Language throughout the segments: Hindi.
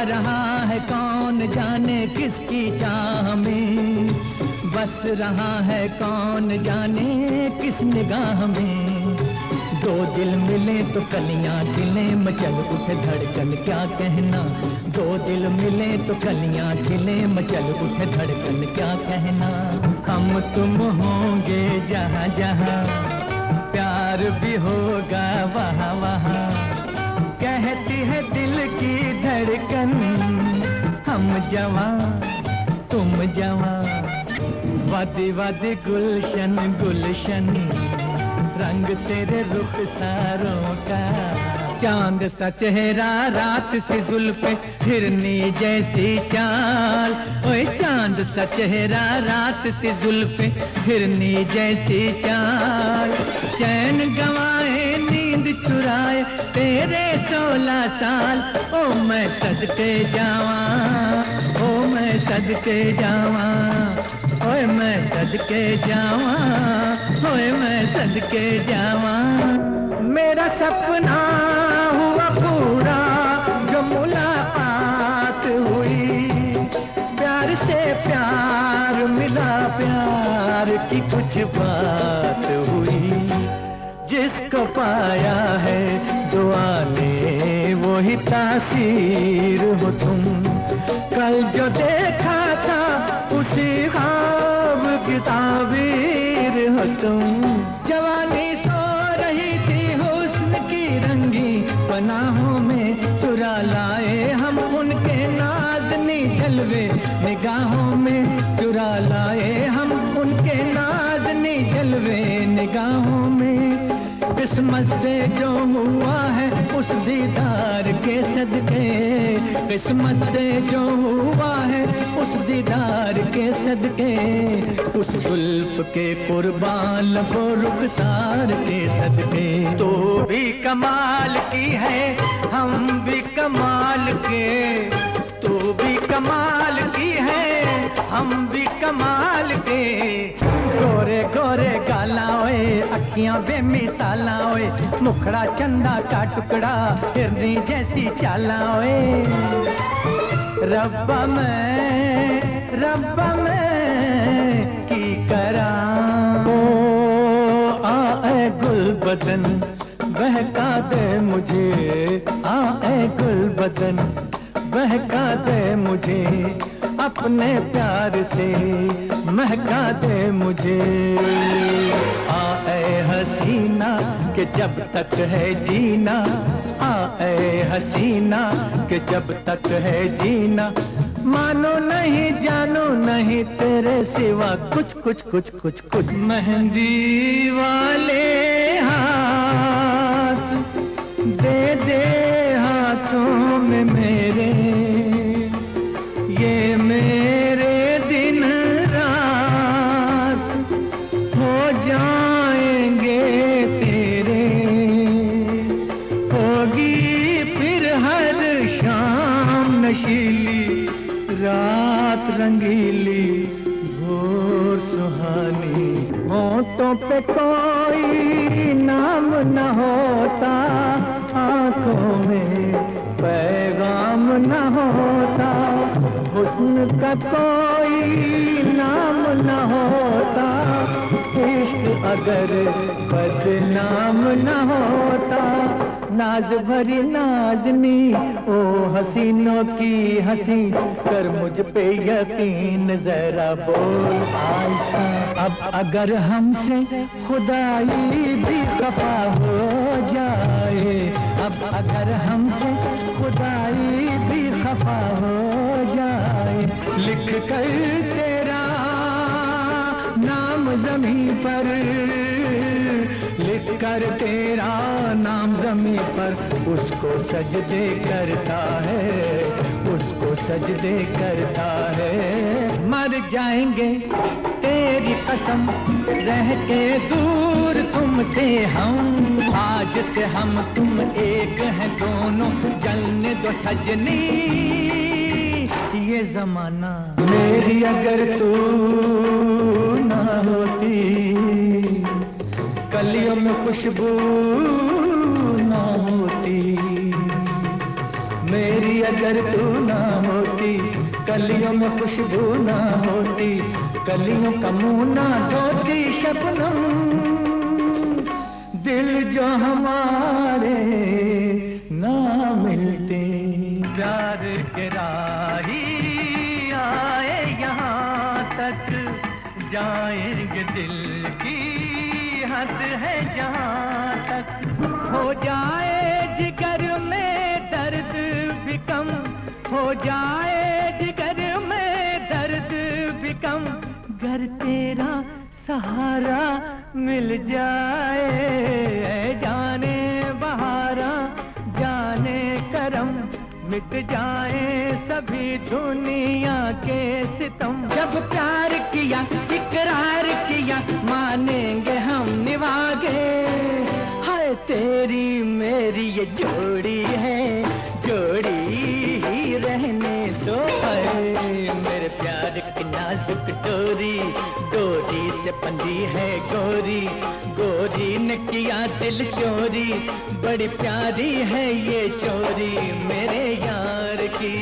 रहा है कौन जाने किसकी चाह में, बस रहा है कौन जाने किस निगाह में। दो दिल मिले तो कलियां खिले, मचल उठे धड़कन क्या कहना। दो दिल मिले तो कलियां खिले, मचल उठे धड़कन क्या कहना। हम तुम होंगे जहाँ जहाँ, प्यार भी होगा वहाँ वहाँ। कहती है दिल की धड़कन, हम जवां तुम जवां। वादी वादी गुलशन गुलशन, रंग तेरे रुखसारों का। चांद सा चेहरा रात सी जुल्फे, हिरनी जैसी चाल। ओए चांद सा चेहरा रात सी जुल्फे, हिरनी जैसी चाल। चैन गंवाए नींद चुराए तेरे 16 साल। ओ मैं सदके जावां, ओ मैं सदके जावां, ओए मैं सदके जावां, ओए मैं सदके जावां। मेरा सपना हुआ पूरा जो मुलाकात हुई, प्यार से प्यार मिला, प्यार की कुछ बात हुई। जिसको पाया है दुआ ने वही तासीर हो तुम। कल जो देखा था उसी ख्वाब की ताबीर हो तुम। जवानी सो रही थी हुस्न की रंगी पनाहों में, चुरा लाए हम उनके नाज़नी जलवे निगाहों में। चुरा लाए हम उनके नाज़नी जलवे निगाहों में। किस्मत से जो हुआ है उस दीदार के सदके, किस्मत से जो हुआ है उस दीदार के सदके। उस जुल्फ के कुर्बान लबो रुखसार के सदके। तो भी कमाल की है हम भी कमाल के, तू भी कमाल की है हम भी कमाल के। गोरे गोरे गाला ओए अखियां बेमिसाला ओए, मुखड़ा चंदा का टुकड़ा हिरनी जैसी चाला ओए। रब्बा मैं की करा। ओ आए गुल बदन बहका दे मुझे, आए गुल बदन बहका दे मुझे। अपने प्यार से महका दे मुझे। आए हसीना कि जब तक है जीना, आए हसीना कि जब तक है जीना। मानो नहीं जानो नहीं तेरे सिवा कुछ कुछ कुछ कुछ कुछ। मेहंदी वाले हाथ दे दे हाथों में मेरे, ये मेरे दिन रात हो जाएंगे तेरे। होगी फिर हर शाम नशीली रात रंगीली भोर सुहानी। होठों पे कोई नाम न होता, आंखों में पैगाम न होता। हुस्न का कोई नाम न होता, इश्क अगर बदनाम न होता। नाज भरी नाजनी ओ हसीनों की हंसी, कर मुझ पे यकीन जरा बोल आजा। अब अगर हमसे खुदाई भी खफा हो जाए, अब अगर हमसे खुदाई भी खफा हो जाए। लिख कर तेरा नाम ज़मीं पर, लिख कर तेरा नाम ज़मीं पर, उसको सजदे करता है, उसको सजदे करता है। मर जाएंगे तेरी कसम रह के दूर तुमसे हम। आज से हम तुम एक हैं दोनों, जलने दो सजनी ये जमाना। मेरी अगर तू ना होती, कलियों में खुशबू ना होती। मेरी अगर तू ना होती, कलियों में खुशबू ना होती, कलियों का मुंह ना धोती शबनम, दिल जो हमारे ना मिलते। प्यार के राही आए यहाँ तक, जाएंगे दिल की हद है जहाँ तक। हो जाए जिगर में दर्द भी कम, हो जाए जिगर में दर्द भी कम, घर तेरा सहारा मिल जाए। जाने बहारा जाने करम, मिट जाए सभी दुनिया के सितम। जब प्यार किया इकरार किया, मानेंगे हम निभागे। हाय तेरी मेरी ये जोड़ी है, जोड़ी ही रहने दो। मेरे प्यार की नाजुक डोरी, डोरी से बंधी है गोरी, गोरी ने किया दिल चोरी, बड़ी प्यारी है ये चोरी मेरे यार की।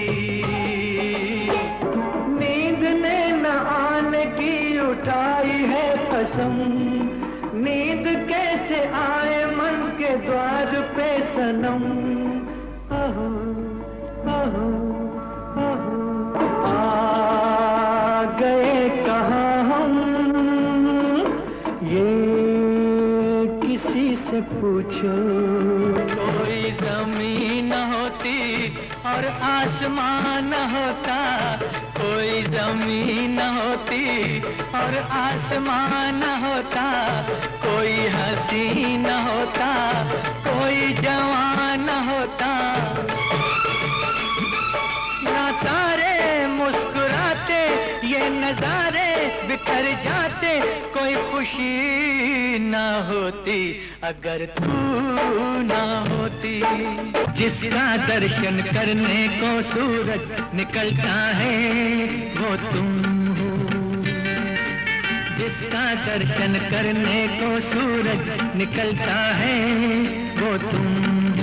नींद ने न आने की उठाई है कसम, नींद कैसे आए मन के द्वार पे सनम। आहो आहो आहो आ गए कहाँ हम, ये किसी से पूछो। कोई जमीन न होती और आसमान न होता, कोई जमीन न होती और आसमान न होता, कोई हंसी न होता, कोई जवान न होता, ना तारे मुस्कुराते ये नजारे बिखर जाते, कोई खुशी ना होती अगर तू ना होती। जिसका दर्शन करने को सूरज निकलता है वो तुम हो, जिसका दर्शन करने को सूरज निकलता है वो तुम हो,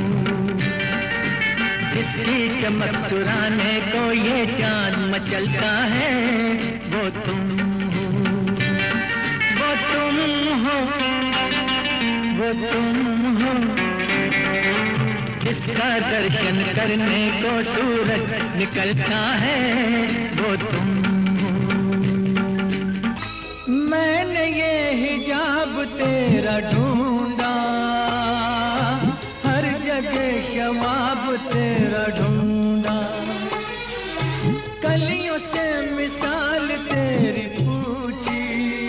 जिसकी चमक चुराने को ये चांद मचलता है वो तुम हो, वो तुम हो, वो तुम हो। जिसका दर्शन करने को सूरज निकलता है वो तुम हो। मैंने ये हिजाब तेरा ढूंढा, हर जगह शवाब तेरा ढूंढा, कलियों से मिसाल तेरी पूछी,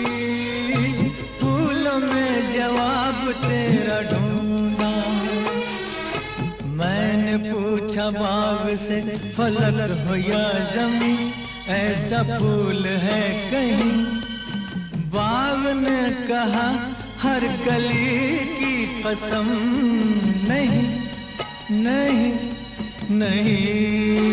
फूलों में जवाब तेरा ढूंढा। मैंने पूछा बाग से फलक हो या ज़मीं, ऐसा फूल है कहीं, बाग ने कहा हर कली की कसम, नहीं नहीं नहीं।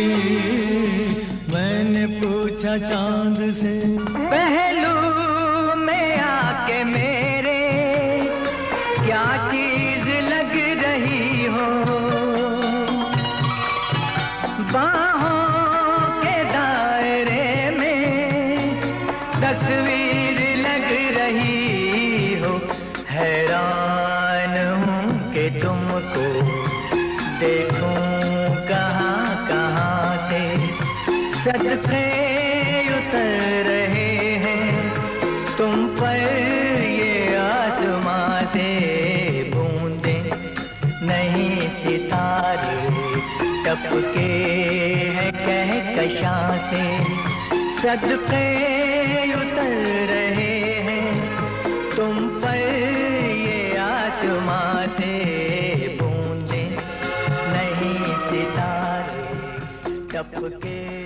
मैंने पूछा चांद से पहलू में आके मेरे क्या चीज लग रही हो, बाहों के दायरे में तस्वीर लग रही हो। हैरान हूँ कि तुमको देखूं कहाँ कहाँ से, सदके उतर रहे हैं तुम पर ये आसमां से। बूंदे नहीं सितारे टपके हैं कहकशां से, सदके उतर रहे हैं तुम पर ये आसमां से। बूंदे नहीं सितारे टपके